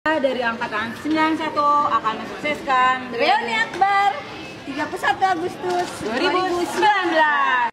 dari angkatan 91 akan mensukseskan Reuni Akbar 31 Agustus 2019.